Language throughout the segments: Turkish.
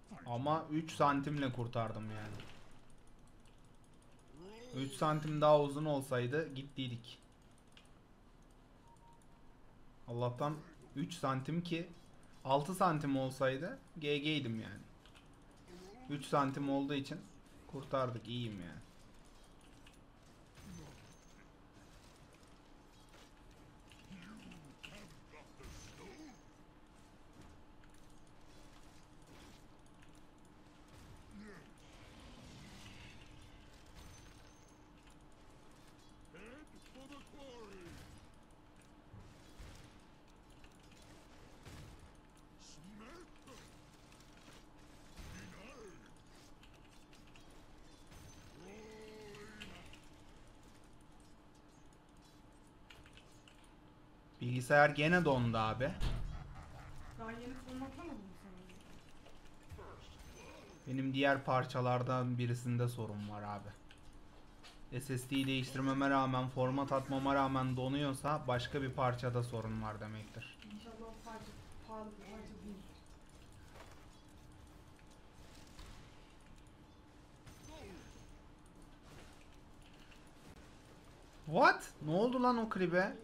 Ama 3 santimle kurtardım yani. 3 santim daha uzun olsaydı gittiydik. Allah'tan 3 santim ki 6 santim olsaydı GG'ydim yani. 3 santim olduğu için kurtardık, iyiyim yani. Bilgisayar gene dondu abi. Daha yeni formatlamadın mı sen onu? Benim diğer parçalardan birisinde sorun var abi. SSD'yi değiştirmeme rağmen, format atmama rağmen donuyorsa başka bir parçada sorun var demektir. İnşallah o parça pahalı bir parça değil. What? Ne oldu lan o klibe?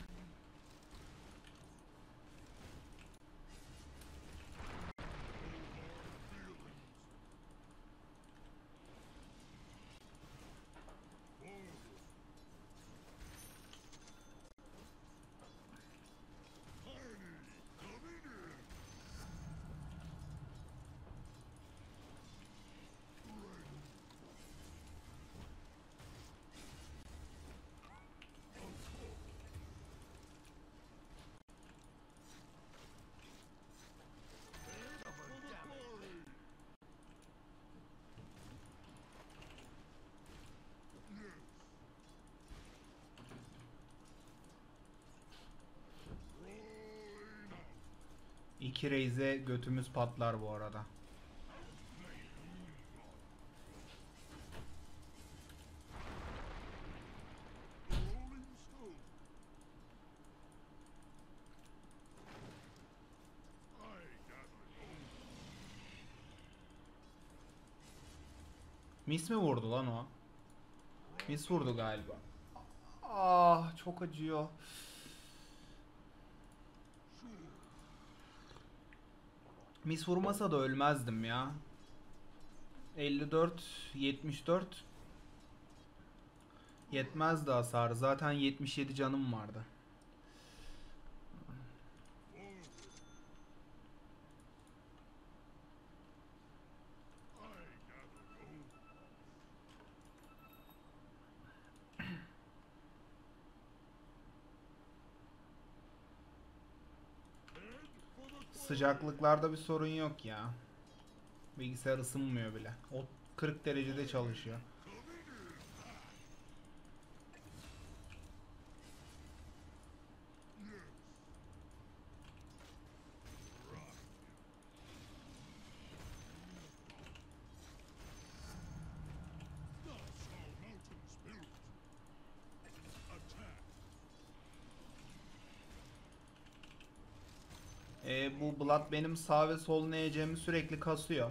İki Raze'e götümüz patlar bu arada. Miss mi vurdu lan o? Miss vurdu galiba. Ah, çok acıyor. Miss vurmasa da ölmezdim ya. 54, 74 yetmezdi hasar. Zaten 77 canım vardı. Sıcaklıklarda bir sorun yok ya. Bilgisayar ısınmıyor bile. O 40 derecede çalışıyor. Bu Blood benim sağ ve sol neyeceğimi sürekli kasıyor.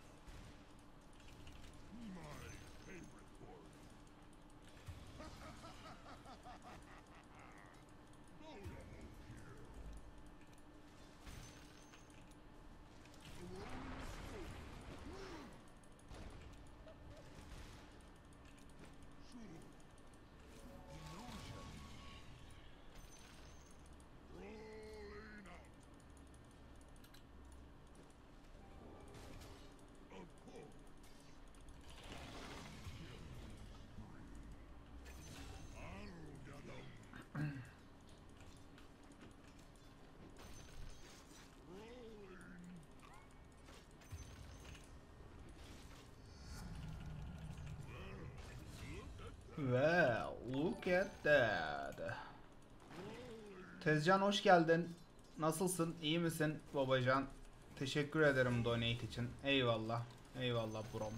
Well, look at that. Tezcan hoş geldin. Nasılsın? İyi misin babacan? Teşekkür ederim donate için. Eyvallah. Eyvallah brom.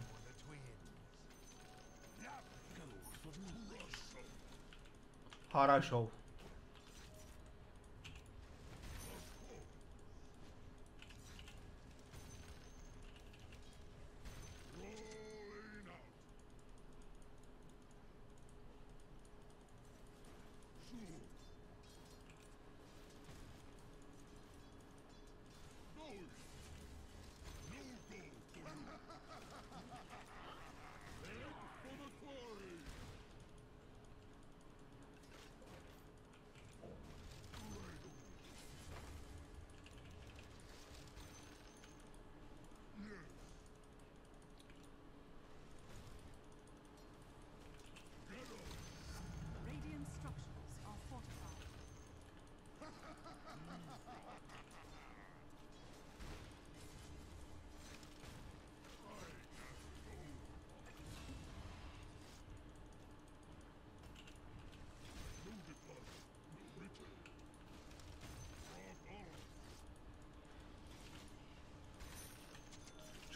Hara Show.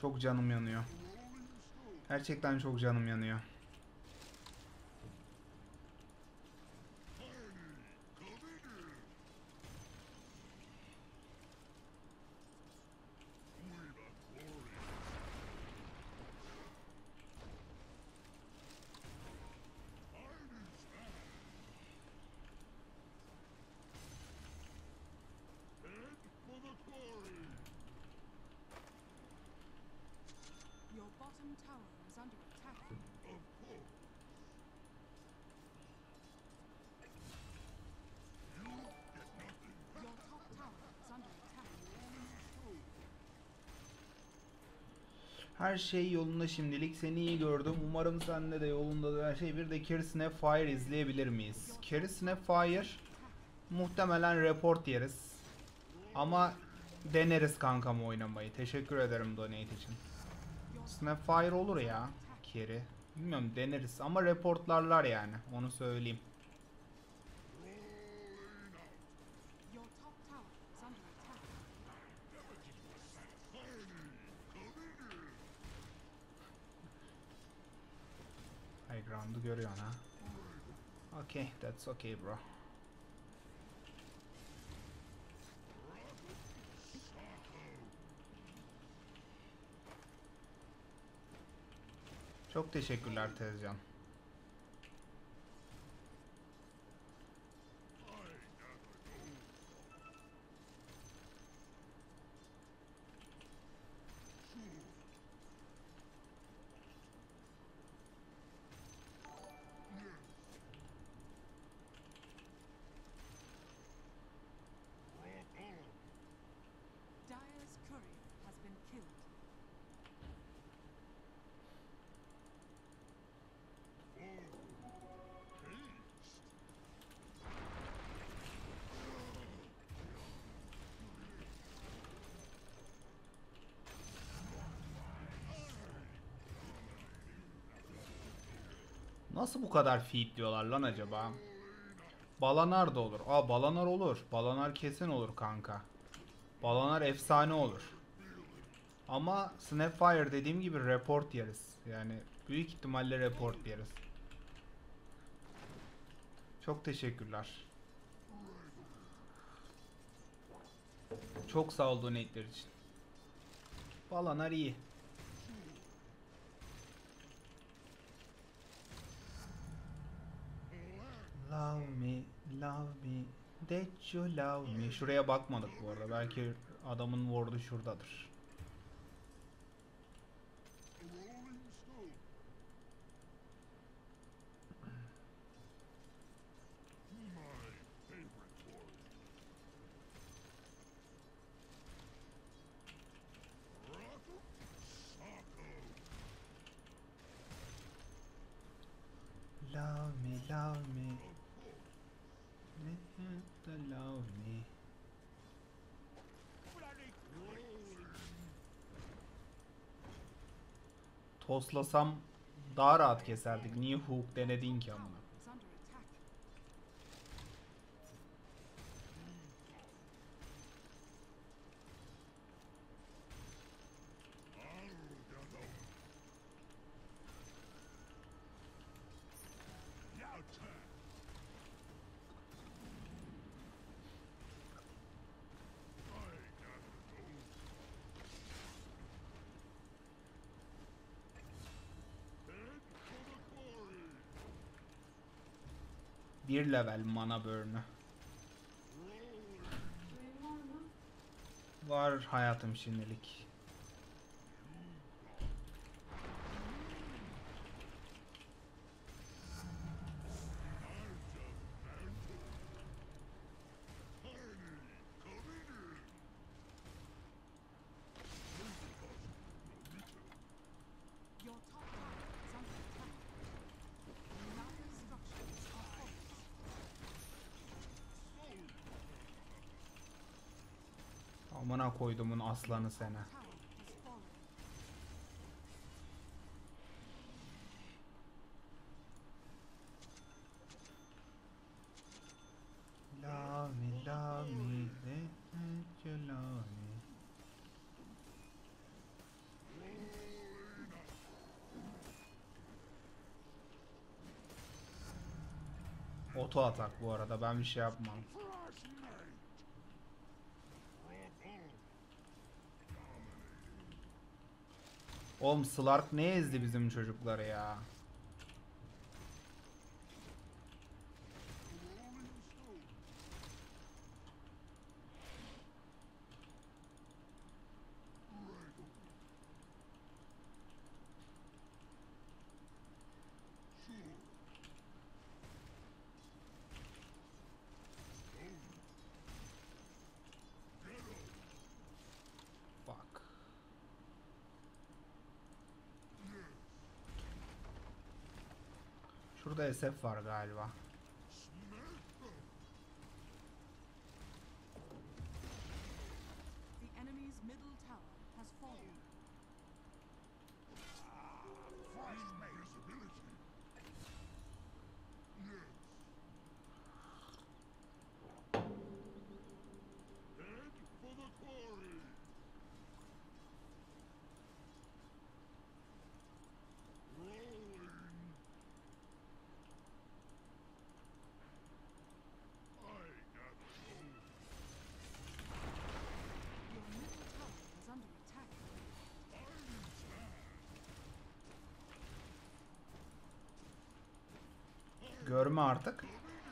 Çok canım yanıyor. Gerçekten çok canım yanıyor. Your bottom tower is under attack. Your top tower is under attack. Her şey yolunda şimdilik. Seni iyi gördüm. Umarım sende de yolundadır her şey. Bir de Carry Snapfire izleyebilir miyiz? Carry Snapfire muhtemelen report yeriz. Ama deneriz kankam oynamayı. Teşekkür ederim donate için. Snapfire olur ya. Carry. Bilmiyorum, deneriz ama reportlarlar yani. Onu söyleyeyim. Your top tower is under attack. High ground'u görüyorsun ha. Okay, that's okay bro. Çok teşekkürler Tezcan. Dire's courier has been killed. Nasıl bu kadar feed diyorlar lan acaba? Balanar da olur. Aa, Balanar olur. Balanar kesin olur kanka. Balanar efsane olur. Ama Snapfire dediğim gibi report yeriz. Yani büyük ihtimalle report yeriz. Çok teşekkürler. Çok sağ ol donate'ler için. Balanar iyi. Love me, love me, that you love me. Şuraya bakmadık bu arada. Belki adamın ward'u şuradadır. Love me, love me. Love me. Toslasam daha rahat keserdik. Niye hook denedin ki amına? Is under attack. Bir level mana burn'ü. Neyin var mı? Var hayatım şimdilik. Your top tower is under attack. Dire structures are falling. Amına koydumun aslanı sene. Tower has fallen. Love me, love me, that you love me. Auto atak bu arada, ben bir şey yapmam. Oğlum Slark ne ezdi bizim çocukları ya. Bak. Şurada SF var galiba. The enemy's middle tower has fallen. Your middle tower is under attack. Görme artık.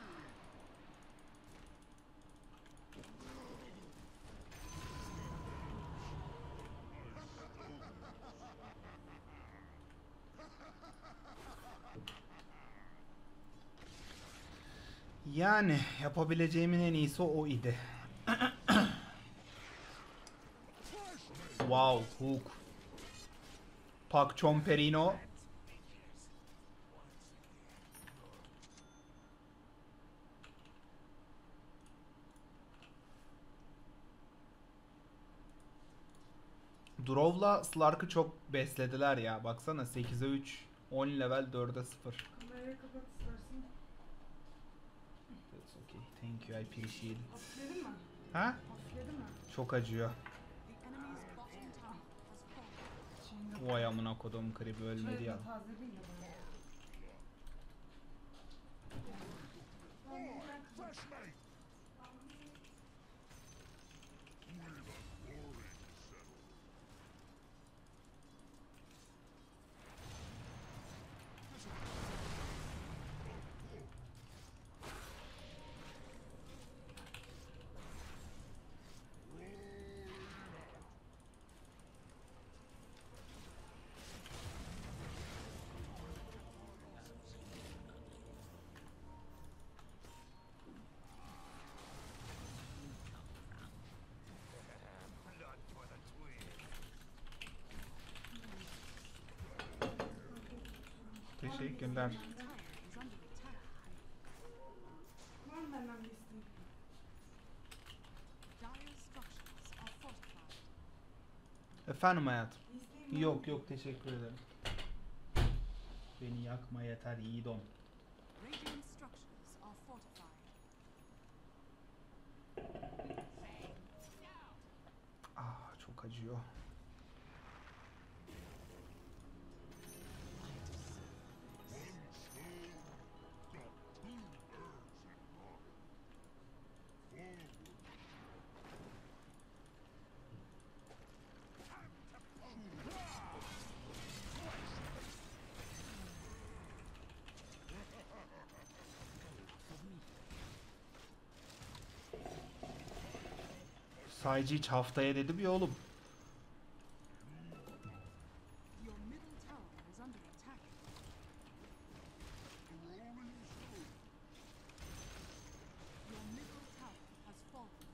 Yani yapabileceğimin en iyisi o idi. Wow, hook. Pak Chomperino. Drov'la Slark'ı çok beslediler ya. Baksana 8'e 3, 10 level 4'e 0. Kamerayı kapat istersen. That's okay. Thank you. I appreciate it. Hafifledin mi? Ha? Hafifledin mi? Çok acıyor. The enemy's bottom tower has fallen. Şeyinde Vay amına kodum kribi ölmedi ya. taze değil de böyle. Teşekkürler. Tower is under attack. Var mı benden bir isteğin? Dire structures are fortified. Efendim hayatım. Bir isteğin var mı? Yok yok, teşekkür ederim. Beni yakma yeter yiğidom. Radiant structures are fortified. Çok acıyor. Sayıcı hiç haftaya dedim ya oğlum. Your middle tower is under attack. Your middle tower has fallen.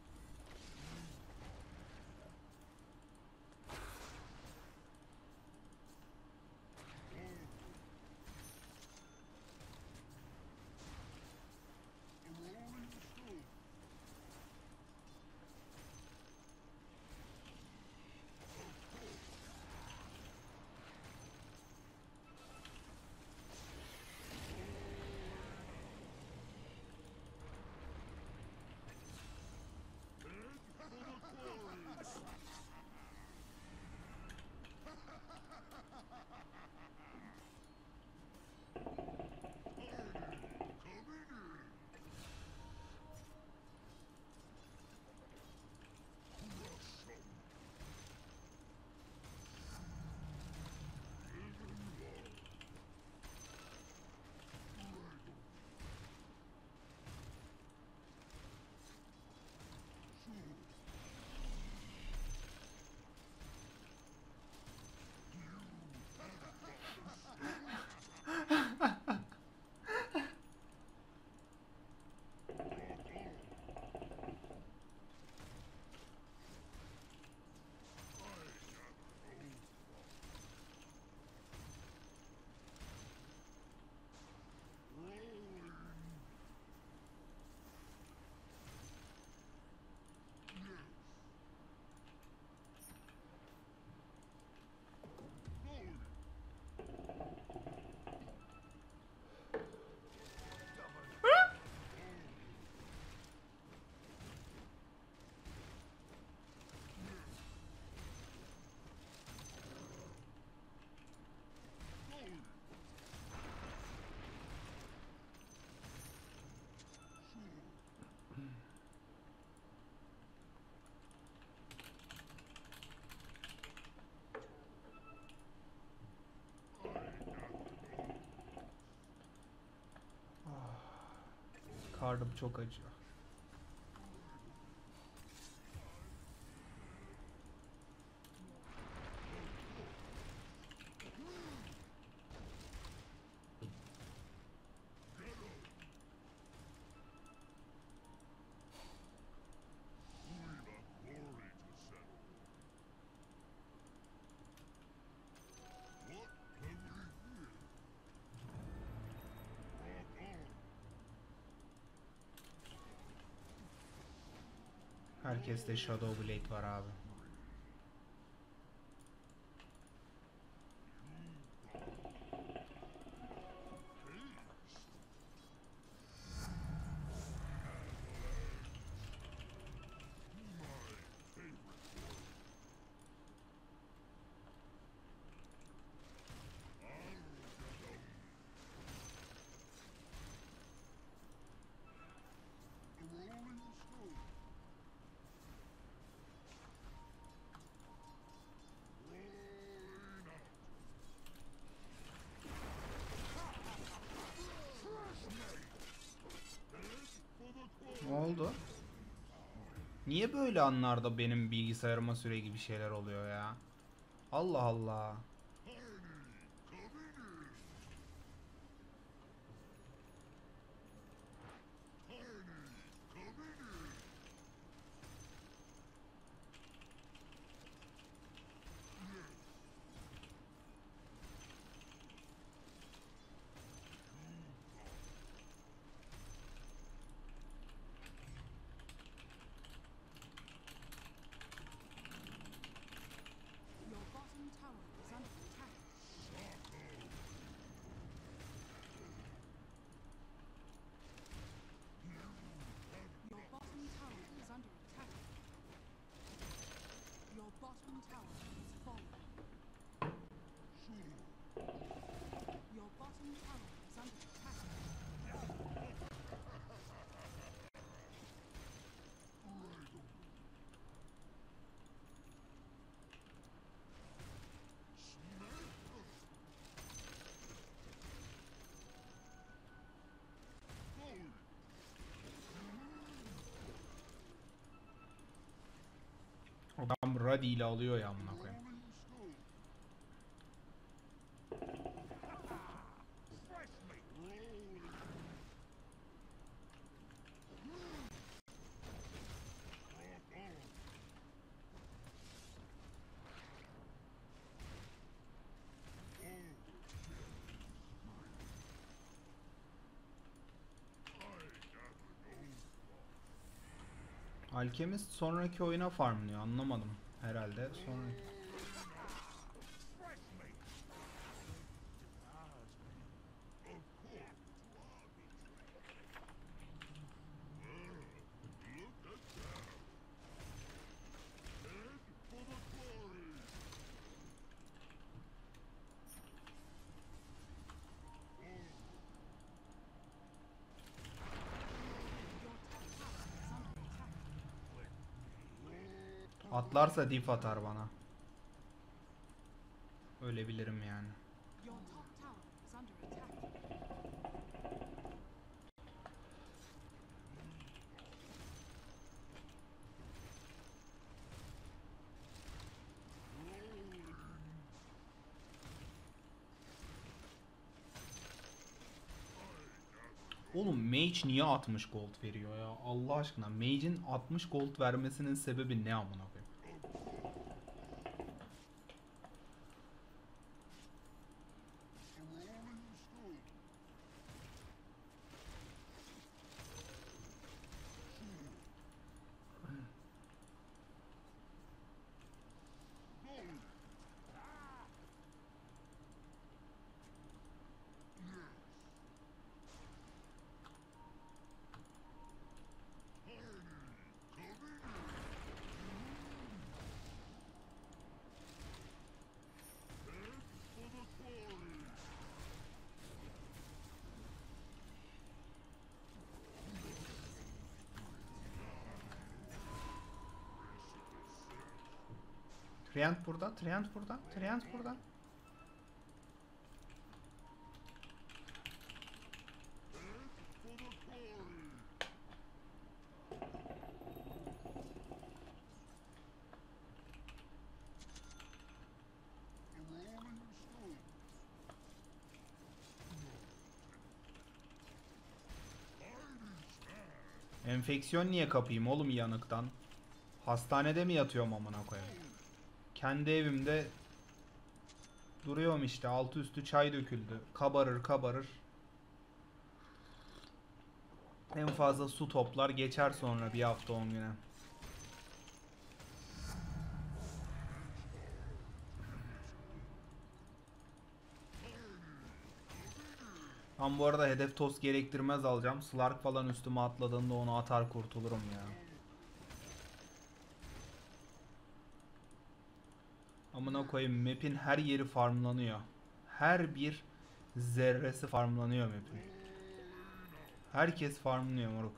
karnım çok acıyor. Herkeste Shadow Blade var abi. Ne oldu? Niye böyle anlarda benim bilgisayarıma sürekli bir şeyler oluyor ya? Allah Allah. Your bottom tower is under attack. Your bottom tower is under attack. Your bottom tower is falling. Your bottom tower is under attack. Adam Radi ile alıyor ya amına koyayım. Alchemist sonraki oyuna farmlıyor, anlamadım herhalde. Sonraki... Atlarsa diff atar bana. Ölebilirim yani. Your top tower is under attack. Oğlum Mage niye 60 gold veriyor ya? Allah aşkına Mage'in 60 gold vermesinin sebebi ne amına koyayım? Treant burada, Treant burada, Treant burada. Enfeksiyon niye kapayım oğlum yanıktan? Hastanede mi yatıyorum amına koyayım? Kendi evimde duruyorum işte, altı üstü çay döküldü. Kabarır kabarır. En fazla su toplar geçer sonra bir hafta 10 güne. Ama bu arada hedef toz gerektirmez alacağım. Slark falan üstüme atladığında onu atar kurtulurum ya. Amına koyayım, map'in her yeri farmlanıyor. Her bir zerresi farmlanıyor map'in. Herkes farmlıyor moruk.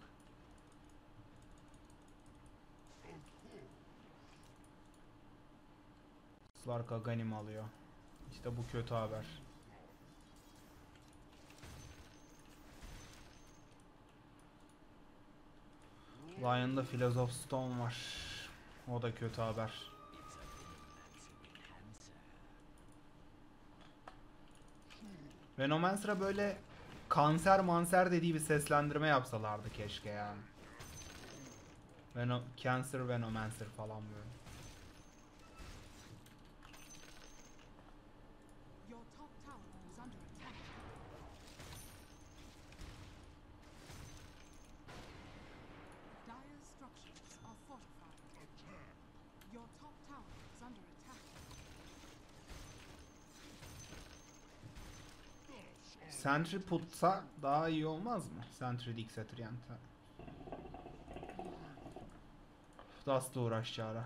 Slark Aghanim alıyor. İşte bu kötü haber. Lion'da Philosoph Stone var. O da kötü haber. Venomancer'a böyle kanser manser dediği bir seslendirme yapsalardı keşke ya. Cancer Venomancer falan böyle. Your top tower is under attack. Dire structures are fortified. Your top tower is under attack. Sentry putsa daha iyi olmaz mı? Sentry Dix'e Trient'e. Dust'la uğraşacağına.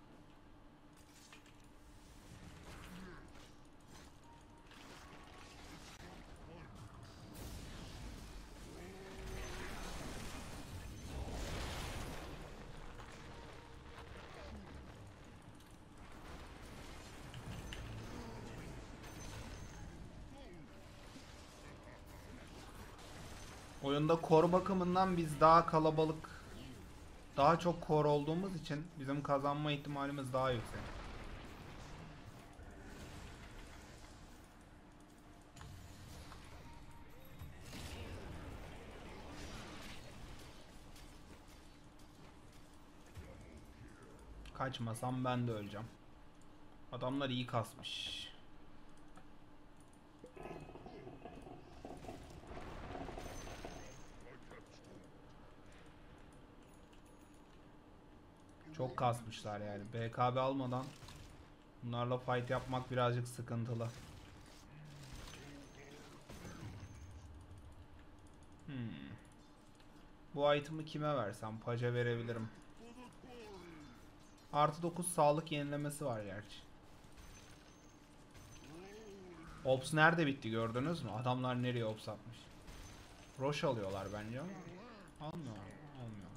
Oyunda core bakımından biz daha kalabalık, daha çok core olduğumuz için bizim kazanma ihtimalimiz daha yüksek. Kaçmasam ben de öleceğim. Adamlar iyi kasmış. Çok kasmışlar yani. BKB almadan bunlarla fight yapmak birazcık sıkıntılı. Bu item'ı kime versem? Paja verebilirim. Artı 9 sağlık yenilemesi var gerçi. Ops nerede bitti gördünüz mü? Adamlar nereye ops atmış? Roş alıyorlar bence ama almıyorlar. Almıyorlar.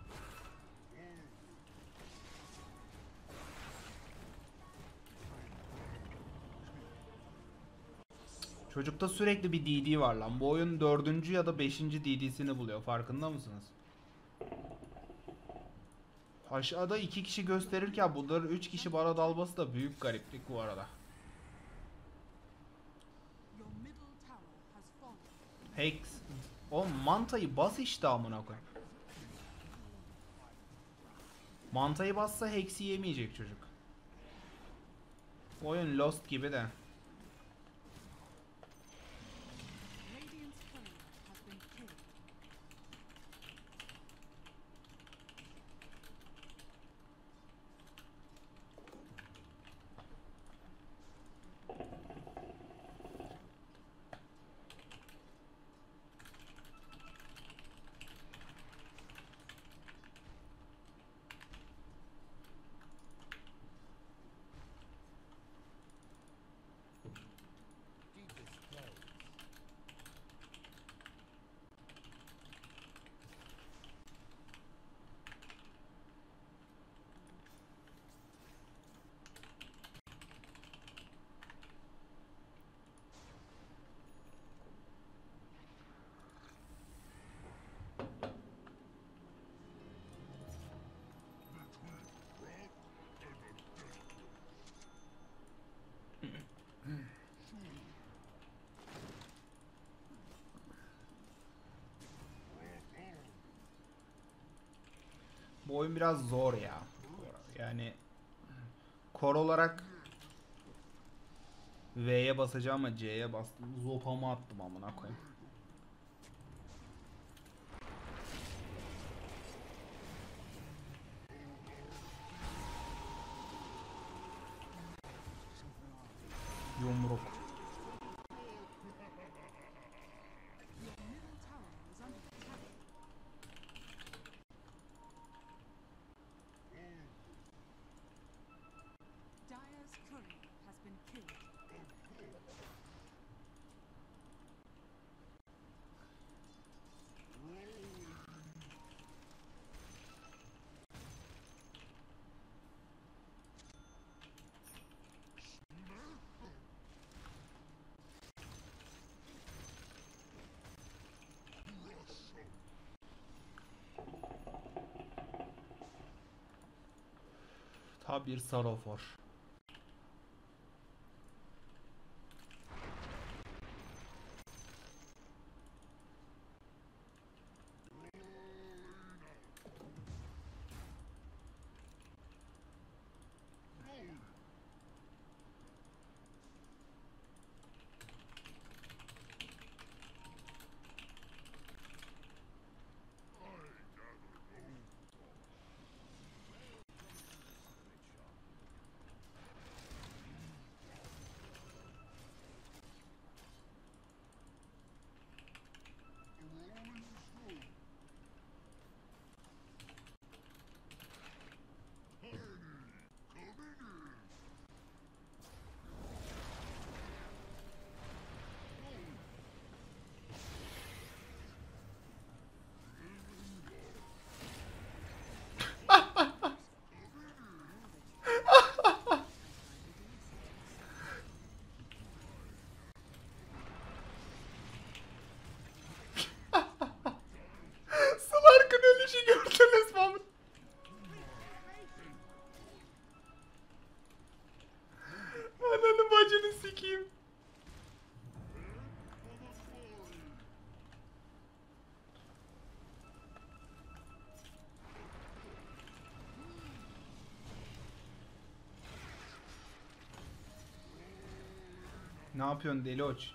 Çocukta sürekli bir DD var lan. Bu oyun 4. ya da 5. DD'sini buluyor. Farkında mısınız? Aşağıda 2 kişi gösterirken bunların 3 kişi bana dalması da büyük gariplik bu arada. Your middle tower has fallen. Hex. O mantayı bas işte amına koyayım. Mantayı bassa Hex'i yemeyecek çocuk. Oyun Lost gibi de. Radiant's courier has been killed. oyun biraz zor ya. Yani kor olarak V'ye basacağım ama C'ye bastım. Zopamı attım amına koyayım. Yumruk. Your middle tower is under attack. Dire's courier has been killed. Ta bir Sarofor. Slark'ın ölüşü gördünüz mü amına? Ananı bacını sikeyim. Ne yapıyorsun Deloç?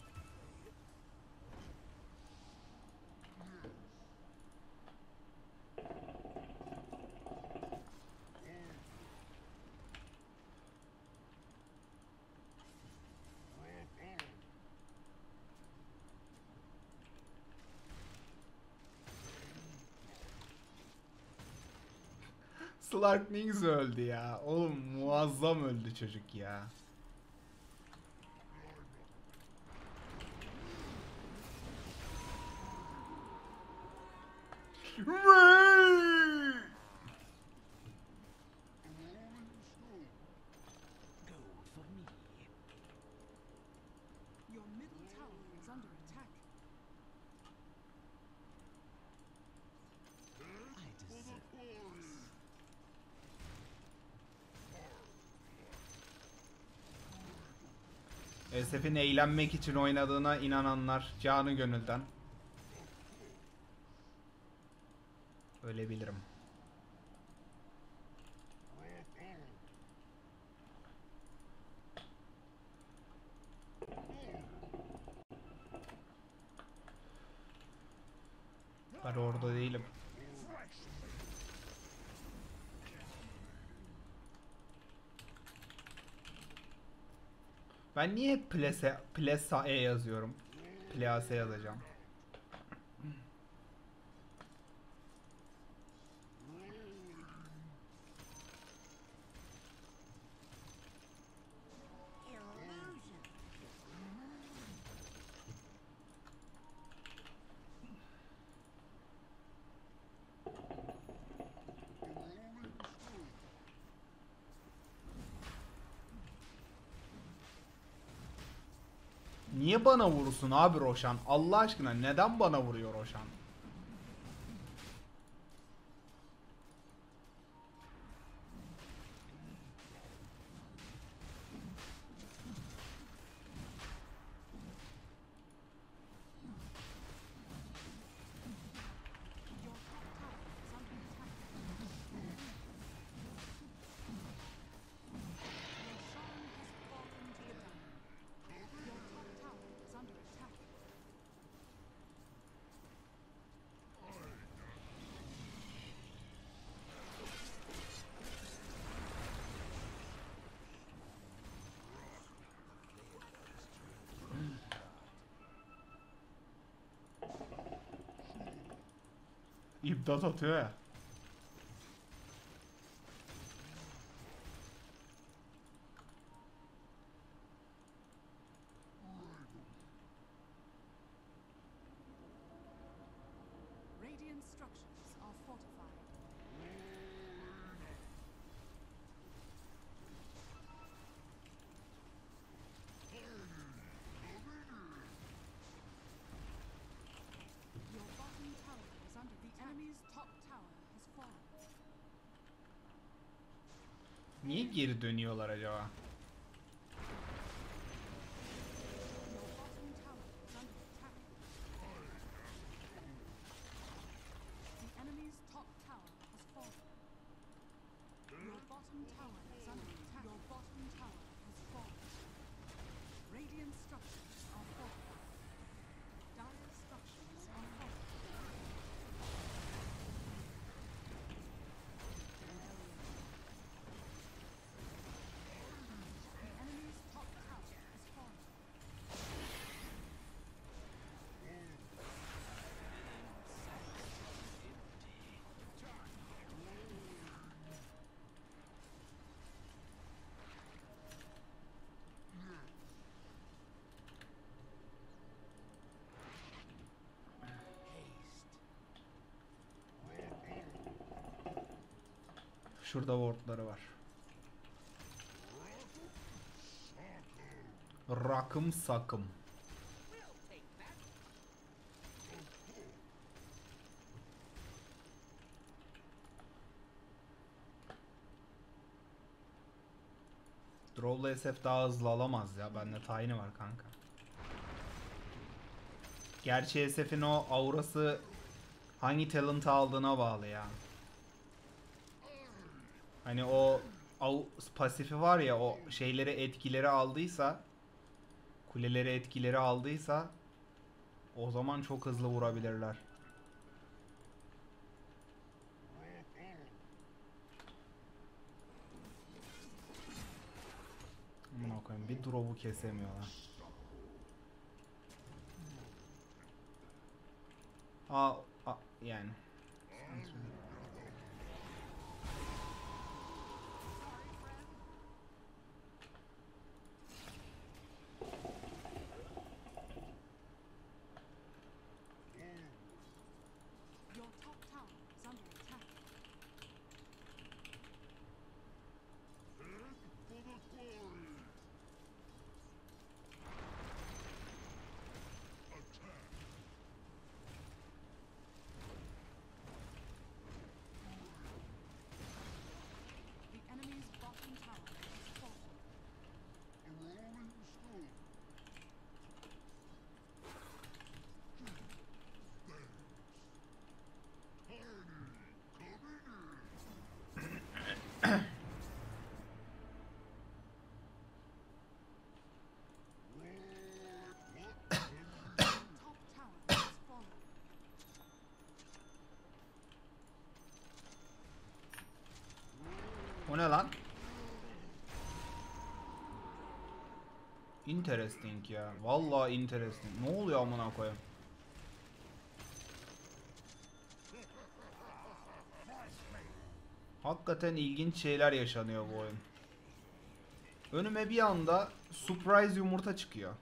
Slark ne güzel öldü ya. Oğlum muazzam öldü çocuk ya. Your middle tower is under attack. Esef'in eğlenmek için oynadığına inananlar canı gönülden ölebilirim. Ben orada değilim. Ben niye hep Plesa yazıyorum? Plase yazacağım. Niye bana vursun abi Roşan? Allah aşkına neden bana vuruyor Roşan? Your top tower is under attack. İmdat atıyor ya. Radiant structures are fortified. Your bottom tower is under the enemy's top tower has fallen. Niye geri dönüyorlar acaba? Your bottom tower is under attack. The enemy's top tower has fallen. Your bottom tower is under attack. Your bottom tower has fallen. Radiant structures are fortified. Dire structures are fortified. The enemy's top tower has fallen. Şurada wardları var. Rakım sakım. Draw'la SF daha hızlı alamaz ya. Bende Tiny var kanka. Gerçi SF'in o aurası hangi talent aldığına bağlı ya. Hani o pasifi var ya, o şeyleri, etkileri aldıysa, kuleleri, etkileri aldıysa o zaman çok hızlı vurabilirler. Aman koyayım, bir drop'u kesemiyorlar. Yani. Your top tower is under attack. The enemy's bottom tower has fallen. Top tower has fallen. O ne lan? Interesting ya. Vallahi interesting. Ne oluyor amına koyayım? Hakikaten ilginç şeyler yaşanıyor bu oyun. Önüme bir anda surprise yumurta çıkıyor.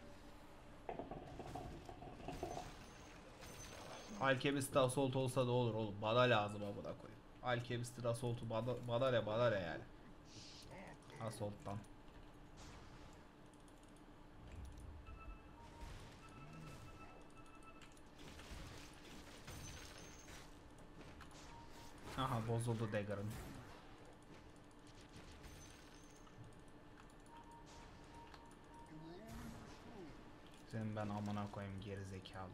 Alchemist Assault olsa da olur oğlum. Bana lazım amına koyayım. Alchemist Assault'u bana ne yani. Assault'tan. Aha, bozuldu Dagger'ın. Senin ben amına koyayım geri zekalı.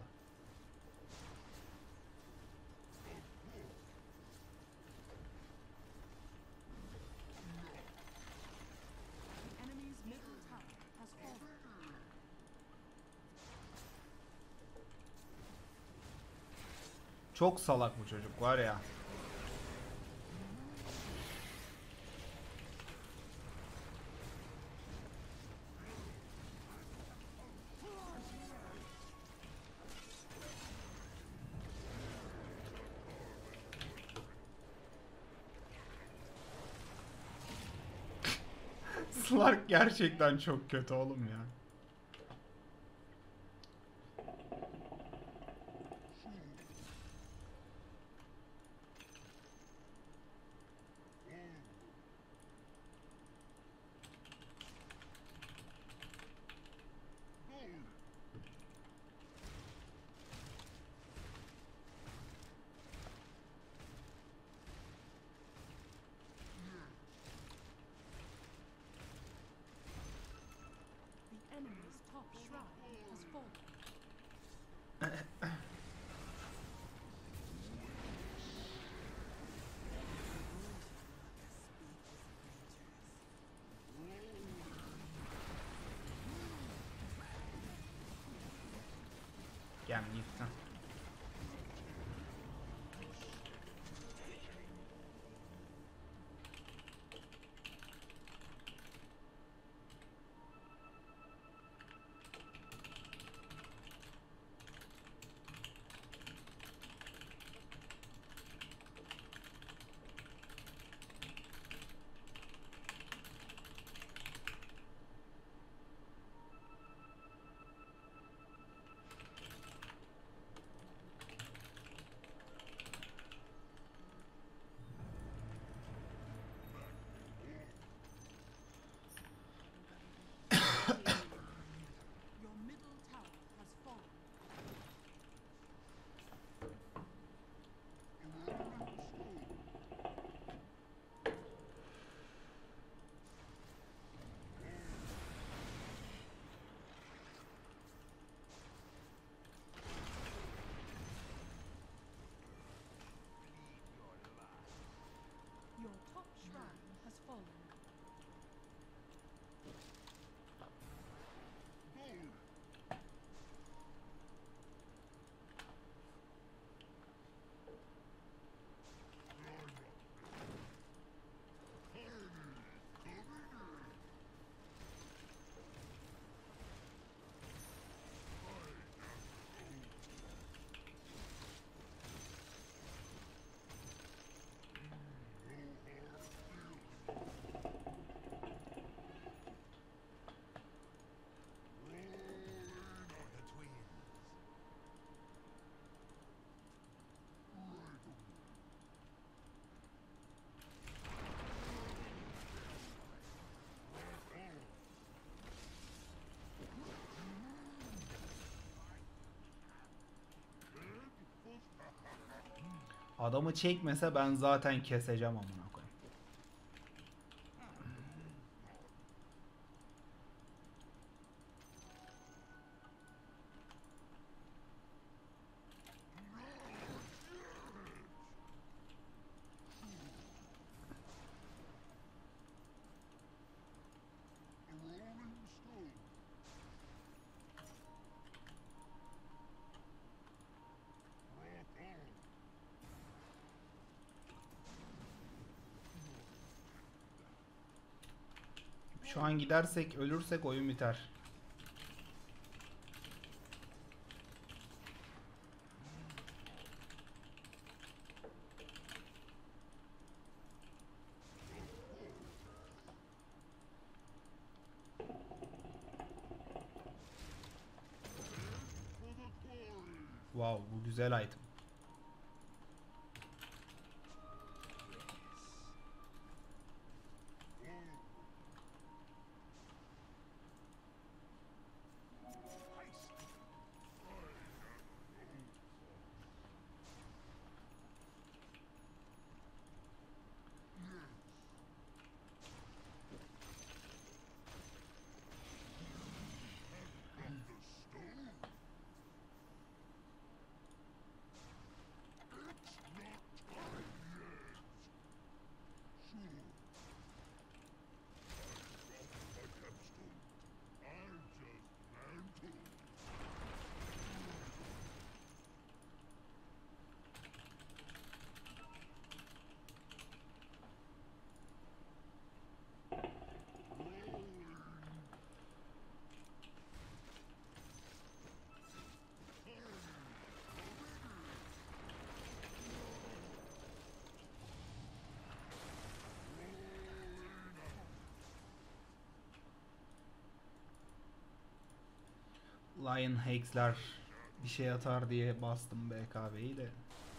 The enemy's middle tower has fallen. Çok salak bu çocuk var ya. Slark gerçekten çok kötü oğlum ya. The enemy's top shrine has fallen. Gel gitsin. Your middle tower has fallen. Your top shrine has fallen. Adamı çekmese ben zaten keseceğim amına koyayım. Şu an gidersek ölürsek oyun biter. Wow, bu güzel item. Lion Hex'ler bir şey atar diye bastım BKB'yi de.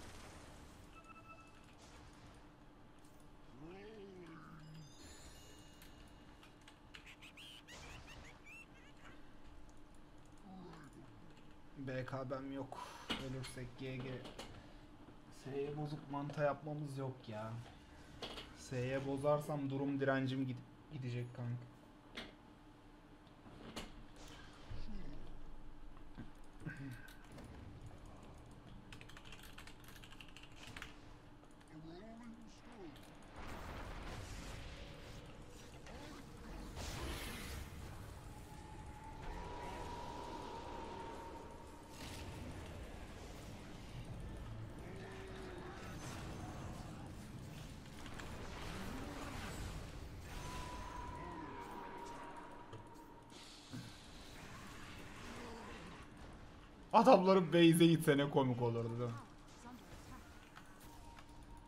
BKB'm yok. Ölürsek GG. S'ye bozuk manta yapmamız yok ya. S'ye bozarsam durum direncim gidecek kanka. Adamların base'e gitsene komik olurdu değil mi? Is under attack.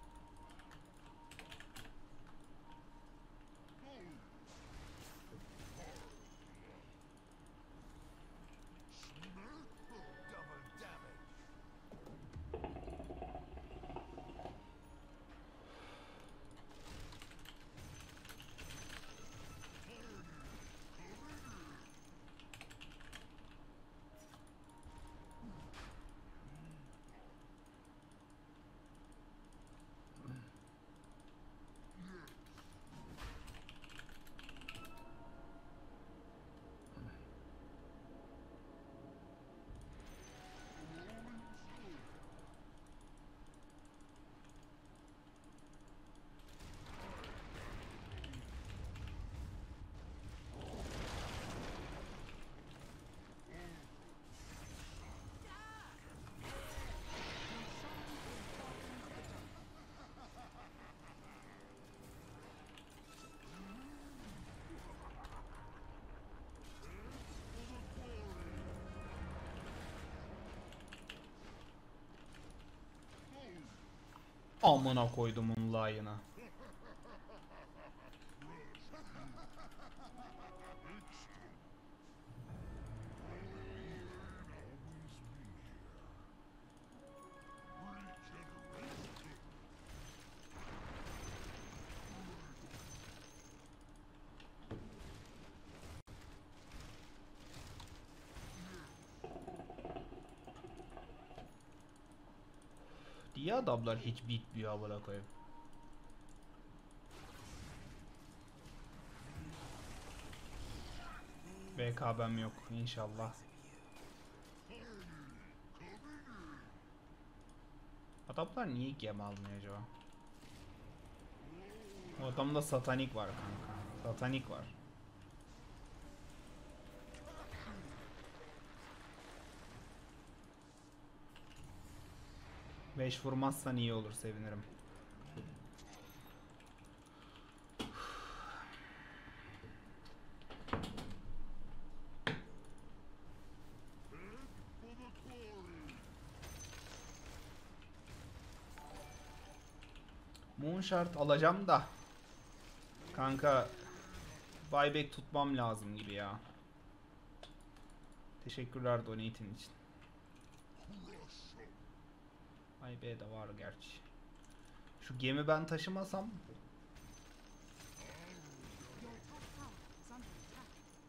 Amına koydumun Lion'a. Diye adamlar hiç bitmiyor amına koyayım. BKB'm yok inşallah. Adamlar niye gem almıyor acaba? O adamda satanik var kanka. Satanik var. 5 vurmazsan iyi olur, sevinirim. Moonshard alacağım da kanka buyback tutmam lazım gibi ya. Teşekkürler donate'in için. Buyback de var gerçi. Şu gemi ben taşımasam Your top tower is under attack.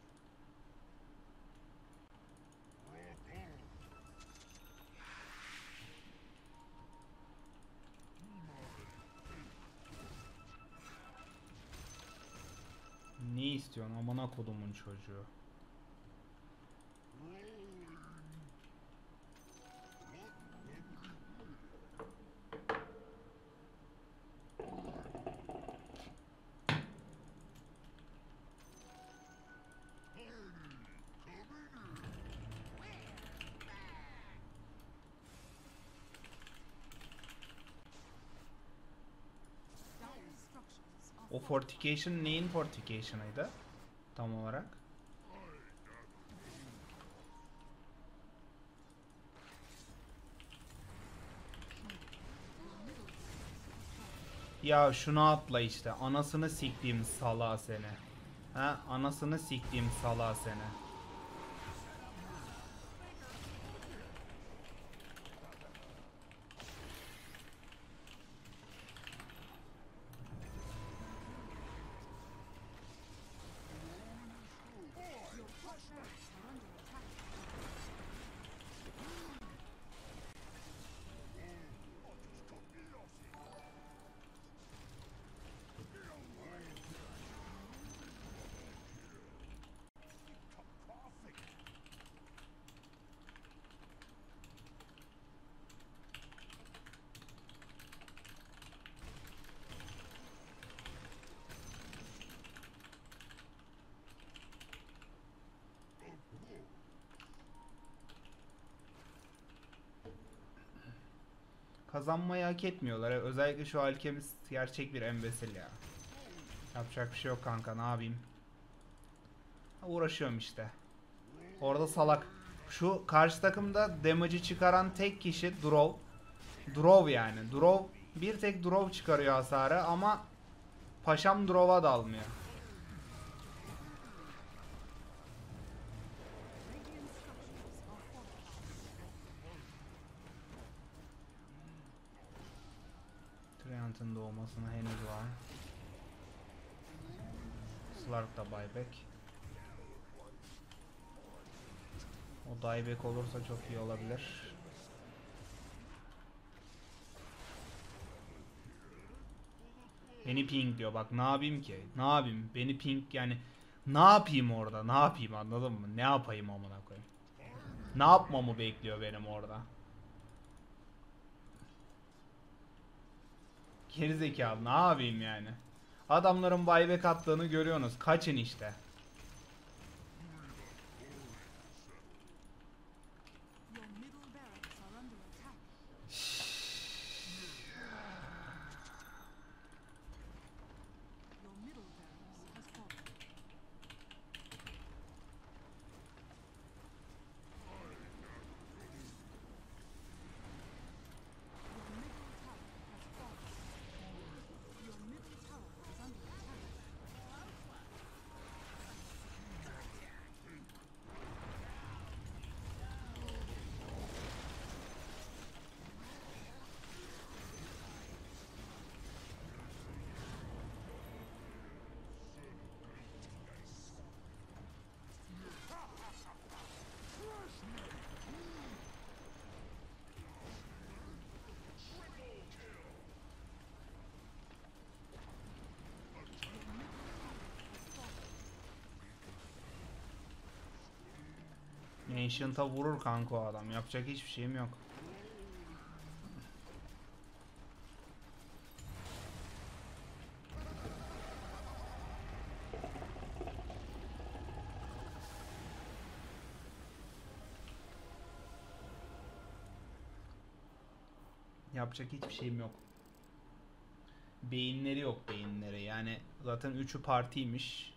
ne istiyorsun amına kodumun çocuğu? Dire structures are O fortification neyin fortification'ıydı tam olarak? Ya şunu atla işte. Anasını siktiğim salağı seni. Ha, anasını siktiğim salağı seni. kazanmayı hak etmiyorlar. Özellikle şu Alchemist gerçek bir embesil ya. Yapacak bir şey yok kanka, ne yapayım. Uğraşıyorum işte. Orada salak. Şu karşı takımda damage'ı çıkaran tek kişi Drow. Drow yani. Drow bir tek Drow çıkarıyor hasarı ama paşam Drow'a dalmıyor. Radiant structures are fortified. Treant'ın doğmasına henüz var. Slark da buyback. O dieback olursa çok iyi olabilir. Beni ping diyor, bak ne yapayım ki? Ne yapayım? Beni ping yani, ne yapayım orada? Ne yapayım, anladın mı? Ne yapayım amına koyayım? Ne yapmamı bekliyor benim orada? Gerizekalı, ne yapayım yani? Adamların buyback attığını görüyorsunuz. Kaçın işte. Your middle barracks are under attack. Your middle barracks has fallen. Your middle tower has fallen. Your middle tower is under attack. Ancient'a vurur kanka o adam. Yapacak hiçbir şeyim yok. Yapacak hiçbir şeyim yok. Beyinleri yok, beyinleri. Yani zaten üçü partiymiş.